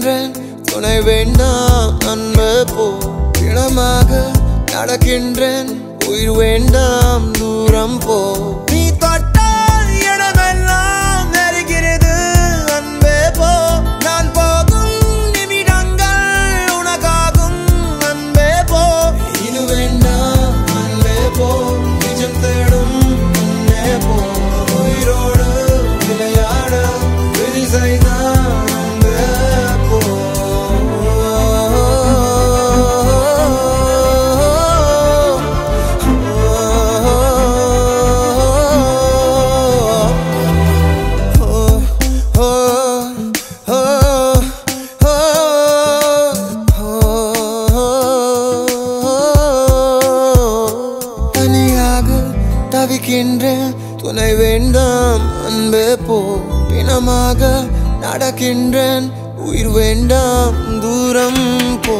தவிக்கின்றேன் துணை வேண்டாம் அன்பு போ இளமாக நடக்கின்றேன் உயிர் வேண்டாம் தூரம் போ நீ தொட்டால் இடமெல்லாம் நெருகிறது அன்பே போ நான் போகும் நிமிடங்கள் உனக்காகும் அன்பே போ இது வேண்டாம் அன்பே போ நிஜம் தேடும் அன்பே போ உயிரோடு விளையாட விதி செய்தான் அன்பே போ தவிக்கின்றேன் துணை வேண்டாம் அன்பே போ பிணமாக நடக்கின்றேன் உயிர் வேண்டாம் தூரம் போ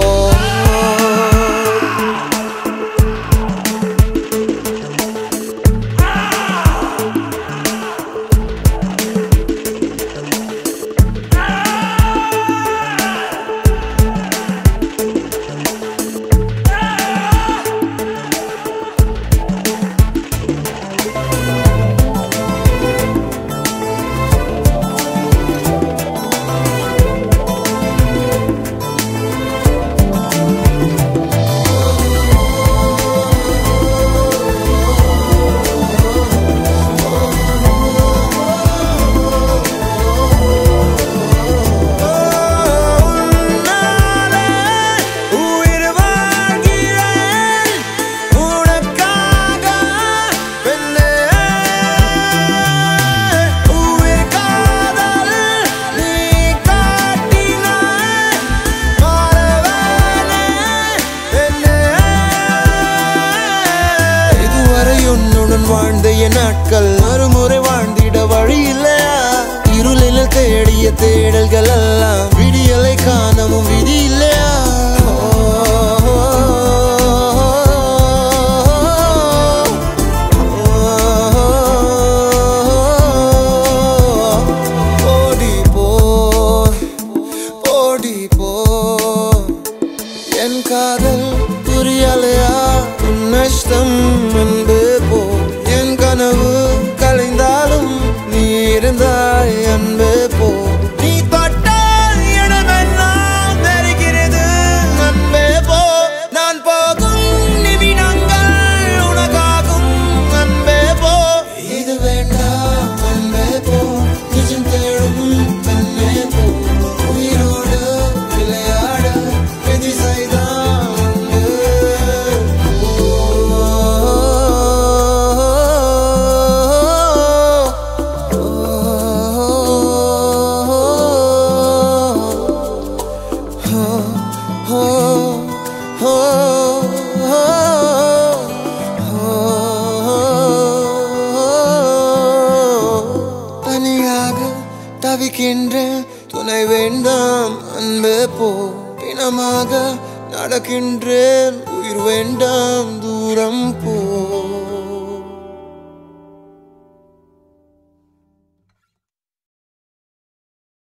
வாழ்ந்த என் நாட்கள் மறுமுறை வாழ்ந்திட வழி இல்லையா இருளில் தேடிய தேடல்கள் எல்லாம் விடியலை காணவும் விதி இல்லையா ஓடி போ ஓடி போ என் காதல் புரியலையா உன் நஷ்டம் அன்பு போ கனவு கலைந்தாலும் நீ இருந்தாய் அன்பே போ நீ தொட்டால் இடமெல்லாம் நெருகிறது அன்பே போ நான் போகும் நிமிடங்கள் உனக்காகும் அன்பே போ இது வேண்டாம் அன்பே போ நிஜம் தேடும் அன்பே போ உயிரோடு விளையாட விதி செய்தான் தனியாக தவிக்கின்றேன் துணை வேண்டாம் அன்பே போ பிணமாக நடக்கின்றேன் உயிர் வேண்டாம் தூரம் போ